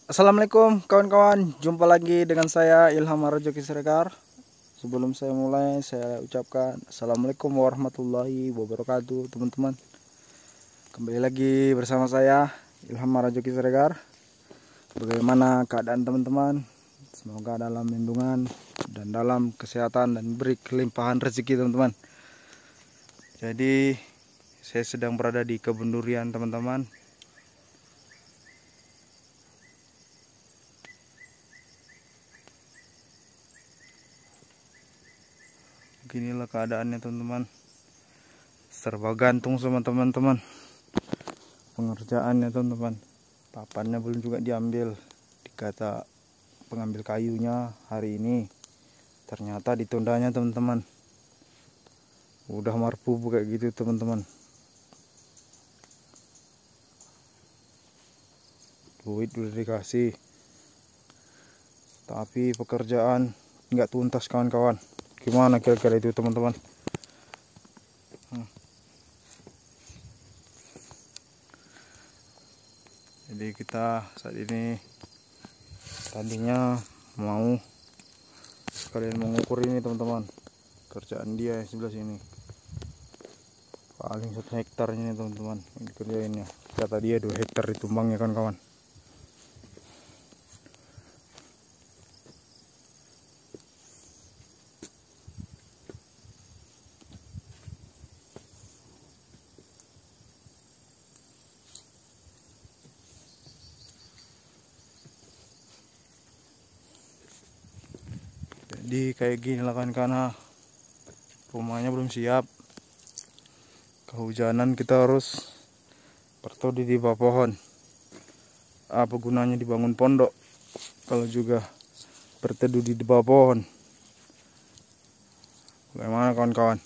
Assalamualaikum kawan-kawan, jumpa lagi dengan saya Ilham Rajoki Siregar. Sebelum saya mulai, saya ucapkan Assalamualaikum warahmatullahi wabarakatuh teman-teman. Kembali lagi bersama saya Ilham Rajoki Siregar. Bagaimana keadaan teman-teman? Semoga dalam lindungan dan dalam kesehatan dan beri kelimpahan rezeki teman-teman. Jadi saya sedang berada di kebun durian teman-teman. Beginilah keadaannya teman-teman, serba gantung sama teman-teman. Pengerjaannya teman-teman, papannya belum juga diambil. Dikata pengambil kayunya hari ini, ternyata ditundanya teman-teman. Udah marpuh kayak gitu teman-teman. Duit udah dikasih, tapi pekerjaan nggak tuntas kawan-kawan. Gimana kira-kira itu teman-teman? Jadi kita saat ini tadinya mau sekalian mengukur ini teman-teman. Kerjaan dia sebelah sini paling 1 hektarnya nih teman-teman yang dikerjainnya. Kata dia 2 hektar ditumbangnya kawan-kawan. Jadi kayak gini lah kan, karena rumahnya belum siap. Kehujanan kita harus berteduh di bawah pohon. Apa gunanya dibangun pondok kalau juga berteduh di bawah pohon? Bagaimana kawan-kawan?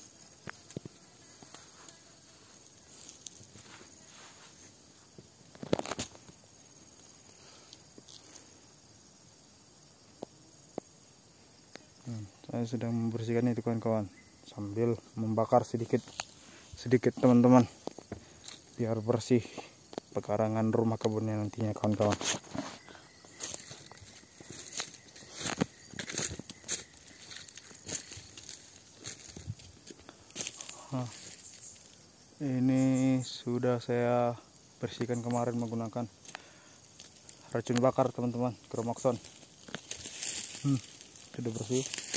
Saya sedang membersihkan itu kawan-kawan, sambil membakar sedikit teman-teman, biar bersih pekarangan rumah kebunnya nantinya kawan-kawan. Ini sudah saya bersihkan kemarin menggunakan racun bakar teman-teman, Kromakson. Sudah bersih.